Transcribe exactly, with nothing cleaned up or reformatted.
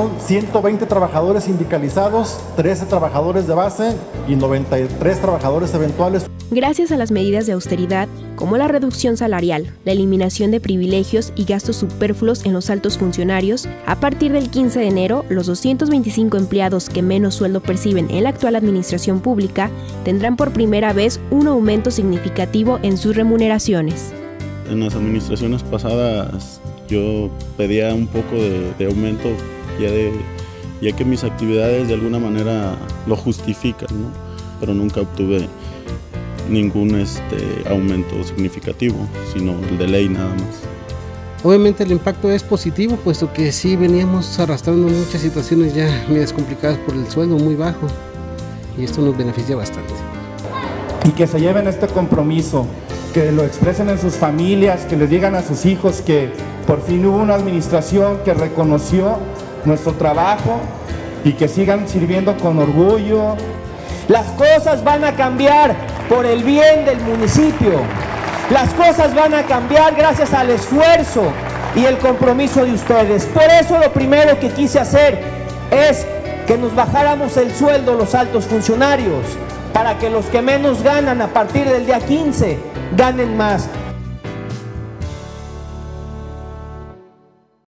son ciento veinte trabajadores sindicalizados, trece trabajadores de base y noventa y tres trabajadores eventuales. Gracias a las medidas de austeridad, como la reducción salarial, la eliminación de privilegios y gastos superfluos en los altos funcionarios, a partir del quince de enero, los doscientos veinticinco empleados que menos sueldo perciben en la actual administración pública tendrán por primera vez un aumento significativo en sus remuneraciones. En las administraciones pasadas yo pedía un poco de, de aumento, ya, de, ya que mis actividades de alguna manera lo justifican, ¿no? Pero nunca obtuve ningún este, aumento significativo, sino el de ley nada más. Obviamente el impacto es positivo, puesto que sí veníamos arrastrando muchas situaciones ya medias complicadas por el sueldo muy bajo, y esto nos beneficia bastante. Y que se lleven este compromiso, que lo expresen en sus familias, que les digan a sus hijos que por fin hubo una administración que reconoció nuestro trabajo y que sigan sirviendo con orgullo. Las cosas van a cambiar por el bien del municipio. Las cosas van a cambiar gracias al esfuerzo y el compromiso de ustedes. Por eso lo primero que quise hacer es que nos bajáramos el sueldo los altos funcionarios, para que los que menos ganan a partir del día quince ganen más.